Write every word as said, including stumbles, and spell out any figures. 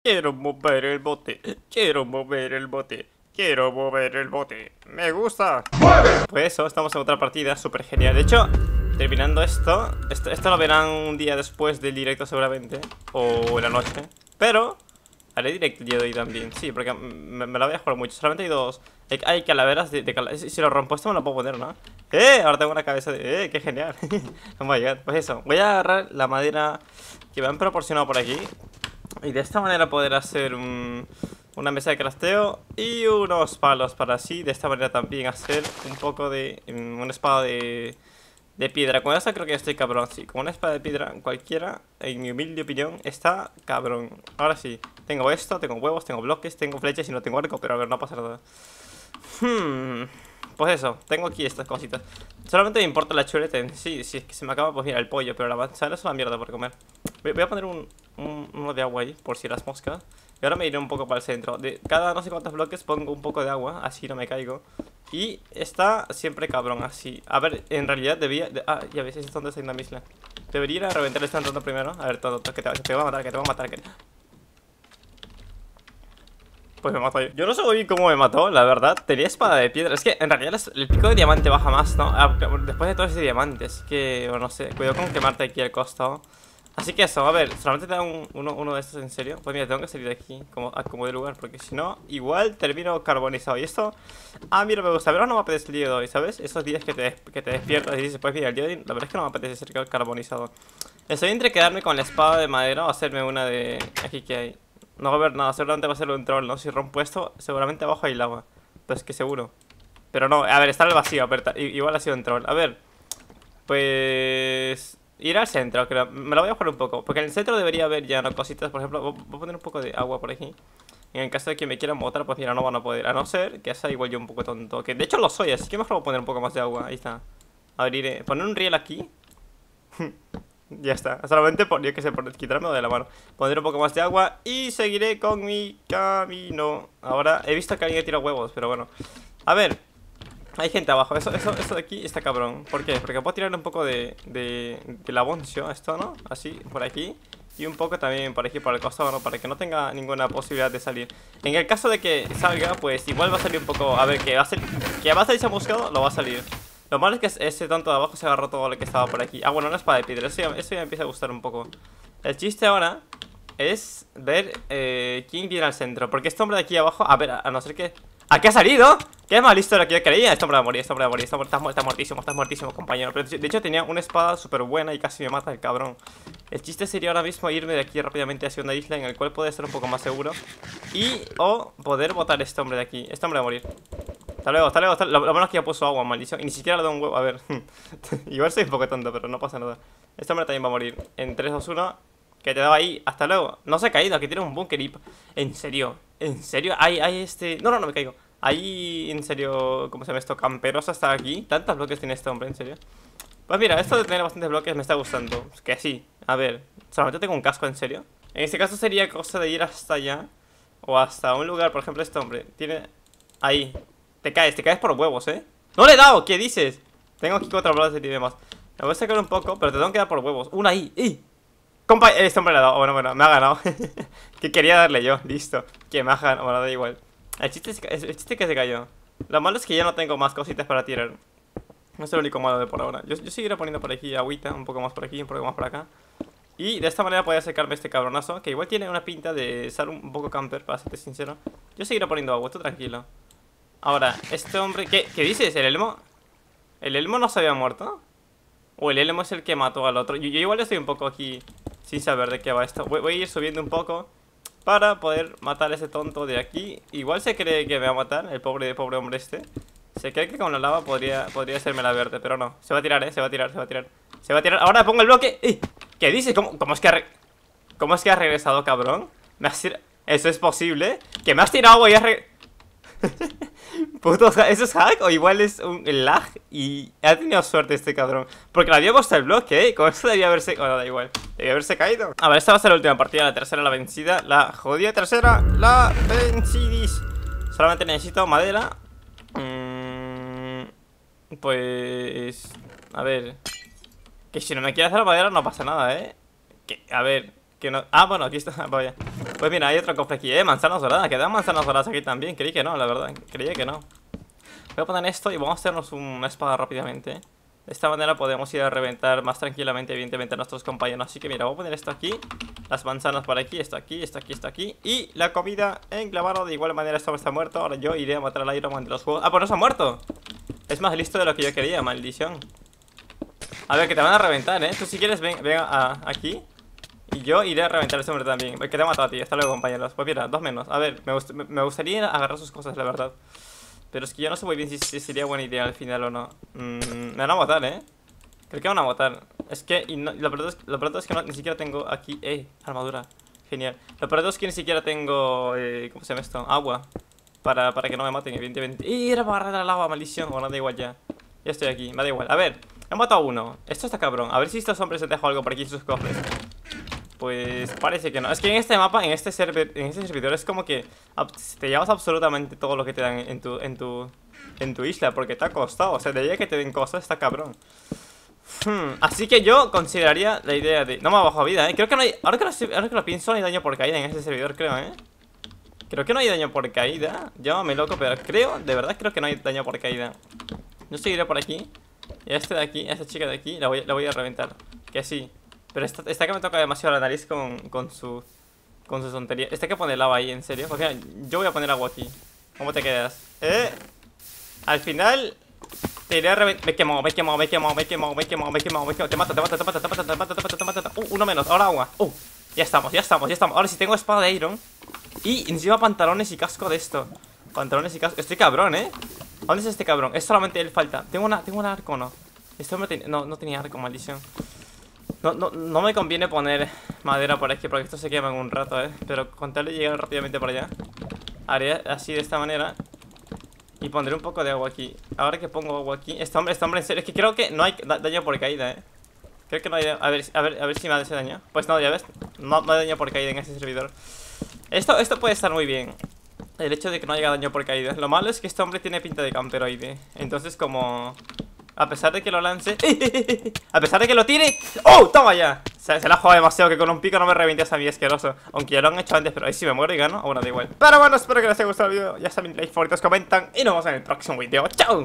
Quiero mover el bote, quiero mover el bote, quiero mover el bote. Me gusta. ¡Mueve! Pues eso, estamos en otra partida, súper genial. De hecho, terminando esto, esto, esto lo verán un día después del directo seguramente, o en la noche. Pero haré directo el día de hoy también, sí, porque me, me la voy a jugar mucho. Solamente hay dos, hay, hay calaveras de, de calaveras. Si, si lo rompo esto me lo puedo poner, ¿no? ¡Eh! Ahora tengo una cabeza de... ¡Eh! ¡Qué genial! Oh my god, pues eso, voy a agarrar la madera que me han proporcionado por aquí y de esta manera poder hacer un, una mesa de crafteo y unos palos para así, de esta manera también hacer un poco de... Um, una espada de... De piedra. Con esta creo que ya estoy cabrón. Sí, con una espada de piedra cualquiera, en mi humilde opinión, está cabrón. Ahora sí, tengo esto, tengo huevos, tengo bloques, tengo flechas y no tengo arco. Pero a ver, no pasa nada. Hmm... Pues eso, tengo aquí estas cositas. Solamente me importa la chuleta en sí. Si es que se me acaba, pues mira, el pollo. Pero la manzana es una mierda por comer. Voy, voy a poner un, un, uno de agua ahí, por si las moscas. Y ahora me iré un poco para el centro. De cada no sé cuántos bloques pongo un poco de agua, así no me caigo. Y está siempre cabrón, así. A ver, en realidad debía... De, ah, ya ves, es donde está una misla. Debería ir a reventar este entorno primero. A ver, todo, todo, que te, te va a matar, que te va a matar que... Pues me mató yo. Yo no sé muy bien cómo me mató, la verdad. Tenía espada de piedra. Es que en realidad el pico de diamante baja más, ¿no? Ah, después de todo ese diamante. Así que, bueno, no sé. Cuidado con quemarte aquí al costado. Así que eso, a ver, solamente te da un, uno, uno de estos en serio. Pues mira, tengo que salir de aquí como, a como de lugar, porque si no, igual termino carbonizado. Y esto, ah, mira, me gusta, pero no me apetece el día de hoy, ¿sabes? Esos días que te, que te despiertas y dices, pues mira, el día de hoy, la verdad es que no me apetece ser carbonizado. Estoy entre quedarme con la espada de madera o hacerme una de... Aquí que hay. No va a haber nada, seguramente va a ser un troll, ¿no? Si rompo esto, seguramente abajo hay lava. Pues que seguro. Pero no, a ver, está el vacío, pero igual ha sido un troll. A ver, pues... Ir al centro, creo. Me lo voy a jugar un poco. Porque en el centro debería haber ya no cositas. Por ejemplo, voy a poner un poco de agua por aquí. En el caso de que me quieran botar, pues mira, no van a poder. A no ser que sea igual yo un poco tonto. Que de hecho lo soy, así que mejor voy a poner un poco más de agua. Ahí está. Abriré. Poner un riel aquí. Ya está. Solamente por, yo que sé, por quitarme de la mano. Pondré un poco más de agua y seguiré con mi camino. Ahora he visto que alguien tira huevos, pero bueno. A ver. Hay gente abajo, eso, eso, eso de aquí está cabrón. ¿Por qué? Porque puedo tirarle un poco de, de, de laboncio a esto, ¿no? Así, por aquí. Y un poco también por aquí, por el costado, ¿no? Para que no tenga ninguna posibilidad de salir. En el caso de que salga, pues igual va a salir un poco... A ver, que va a, ser, que va a salir chamuscado, lo va a salir. Lo malo es que ese tonto de abajo se agarró todo lo que estaba por aquí. Ah, bueno, una espada de piedra, eso ya, eso ya me empieza a gustar un poco. El chiste ahora es ver eh, quién viene al centro. Porque este hombre de aquí abajo, a ver, a, a no ser que... ¿A qué ha salido? ¿Qué es más listo de lo que yo creía? Este hombre va a morir, este hombre va a morir, este hombre está, está muertísimo, está muertísimo, compañero. Pero de hecho tenía una espada súper buena y casi me mata el cabrón. El chiste sería ahora mismo irme de aquí rápidamente hacia una isla en el cual puede ser un poco más seguro. Y, o poder botar a este hombre de aquí. Este hombre va a morir. Hasta luego, hasta luego, hasta luego. Lo, lo bueno es que ya puso agua, maldición. Y ni siquiera le da un huevo, a ver. Igual soy un poco tonto, pero no pasa nada. Este hombre también va a morir. En tres, dos, uno. Que te daba ahí, hasta luego. No se ha caído, aquí tiene un búnker y... En serio, en serio, hay, hay este... No, no, no me caigo. Ahí, en serio, ¿cómo se llama esto? Camperos hasta aquí. ¿Tantos bloques tiene este hombre, en serio? Pues mira, esto de tener bastantes bloques me está gustando. Que sí, a ver, solamente tengo un casco, ¿en serio? En este caso sería cosa de ir hasta allá. O hasta un lugar, por ejemplo, este hombre tiene... Ahí, te caes, te caes por huevos, ¿eh? ¡No le he dado! ¿Qué dices? Tengo aquí cuatro bloques de más. Me voy a sacar un poco, pero te tengo que dar por huevos. Una ahí, ¡ey! Compa, este hombre le ha dado, bueno, bueno, me ha ganado. Que quería darle yo, listo. Que me ha ganado, bueno, da igual. El chiste es que, el chiste que se cayó. Lo malo es que ya no tengo más cositas para tirar. No es lo único malo de por ahora. Yo, yo seguiré poniendo por aquí agüita, un poco más por aquí, un poco más por acá. Y de esta manera podría acercarme a este cabronazo, que igual tiene una pinta de ser un poco camper, para serte sincero. Yo seguiré poniendo agua, tú tranquilo. Ahora, este hombre, ¿qué, qué dices? ¿El elmo? ¿El elmo no se había muerto? ¿O el elmo es el que mató al otro? Yo, yo igual estoy un poco aquí sin saber de qué va esto. Voy, voy a ir subiendo un poco para poder matar a ese tonto de aquí. Igual se cree que me va a matar, el pobre, pobre hombre este. Se cree que con la lava podría, podría hacerme la verde, pero no. Se va a tirar, eh, se va a tirar, se va a tirar. Se va a tirar, ahora pongo el bloque. ¡Eh! ¿Qué dices? ¿Cómo, cómo es que ha re... ¿Cómo es que has regresado, cabrón? ¿Me has tirado? ¿Eso es posible? ¿Que me has tirado agua y has re... Puto, ¿eso es hack? O igual es un lag. Y ha tenido suerte este cabrón, porque le había puesto el bloque, ¿eh? Con esto debía haberse... Bueno, da igual, debía haberse caído. A ver, esta va a ser la última partida, la tercera, la vencida. La jodida tercera, la vencidis. Solamente necesito madera. mm, Pues... A ver, que si no me quiere hacer la madera no pasa nada, ¿eh? Que, a ver, que no... Ah, bueno, aquí está, vaya. Pues Pues mira, hay otro cofre aquí. Eh, manzanas doradas. Quedan manzanas doradas aquí también. Creí que no, la verdad. Creía que no. Voy a poner esto y vamos a hacernos una espada rápidamente, ¿eh? De esta manera podemos ir a reventar más tranquilamente, evidentemente, a nuestros compañeros. Así que mira, voy a poner esto aquí, las manzanas por aquí, esto aquí, esto aquí, esto aquí. Y la comida enclavada. De igual manera, esto está muerto. Ahora yo iré a matar al Iron Man de los juegos. Ah, pues no se ha muerto. Es más listo de lo que yo quería, maldición. A ver, que te van a reventar, ¿eh? Tú si quieres, ven, ven a, aquí. Y yo iré a reventar a este hombre también. Que te ha matado a ti. Hasta luego, compañeros. Pues mira, dos menos. A ver, me, gust me gustaría agarrar sus cosas, la verdad. Pero es que yo no sé muy bien si, si sería buena idea al final o no. Mm, me van a matar, ¿eh? Creo que me van a matar. Es que, y no, lo peor es, lo peor es que no, ni siquiera tengo aquí... ¡Eh! Armadura. Genial. Lo peor es que ni siquiera tengo... Eh, ¿Cómo se llama esto? Agua. Para, para que no me maten, evidentemente. ¡Y era para agarrar al agua, maldición! Bueno, da igual ya. Ya estoy aquí, me da igual. A ver, he matado a uno. Esto está cabrón. A ver si estos hombres se dejan algo por aquí en sus cofres. Pues parece que no. Es que en este mapa, en este server, en este servidor es como que te llevas absolutamente todo lo que te dan en tu, en tu, en tu isla, porque te ha costado. O sea, de ahí que te den cosas, está cabrón. Hmm, así que yo consideraría la idea de... No me ha bajado vida, eh. Creo que no hay... Ahora que, lo, ahora que lo pienso, no hay daño por caída en este servidor, creo, eh. Creo que no hay daño por caída. Llámame loco, pero creo, de verdad creo que no hay daño por caída. Yo seguiré por aquí. Y a este de aquí, a esta chica de aquí, la voy, la voy a reventar. Que sí. Pero esta, esta que me toca demasiado la nariz con, con su con su tontería. Este que pone lava ahí, ¿en serio? Porque yo voy a poner agua aquí. ¿Cómo te quedas? ¿Eh? Al final te iré a reventar. Me he quemado, me he quemado, me he quemado, me he quemado, me he quemado, me he quemado, me he quemado. Te mata, te mata, te mata, te mata, te mata, te mata, te mata, te mata. Uh, uno menos, ahora agua. Uh, ya estamos, ya estamos, ya estamos. Ahora sí tengo espada de Iron. Y encima pantalones y casco de esto. Pantalones y casco. Estoy cabrón, ¿eh? ¿Dónde es este cabrón? Es solamente él falta. Tengo una, tengo un arco, ¿no? Este hombre ten... no, no tenía arco, maldición. No, no, no me conviene poner madera por aquí porque esto se quema en un rato, ¿eh? Pero con tal de llegar rápidamente por allá, haré así de esta manera. Y pondré un poco de agua aquí. Ahora que pongo agua aquí, este hombre, este hombre, en serio, es que creo que no hay daño por caída, ¿eh? Creo que no hay... A ver, a ver, a ver si me hace daño. Pues no, ya ves, no, no hay daño por caída en este servidor. Esto, esto puede estar muy bien, el hecho de que no haya daño por caída. Lo malo es que este hombre tiene pinta de camperoide. Entonces como... A pesar de que lo lance... A pesar de que lo tire... ¡Oh! ¡Toma ya! Se, se la ha jugado demasiado, que con un pico no me revientes a mí, asqueroso. Aunque ya lo han hecho antes, pero ahí si me muero y gano, bueno, da igual. Pero bueno, espero que les haya gustado el vídeo. Ya saben, like, favoritos, comentan. Y nos vemos en el próximo vídeo. ¡Chao!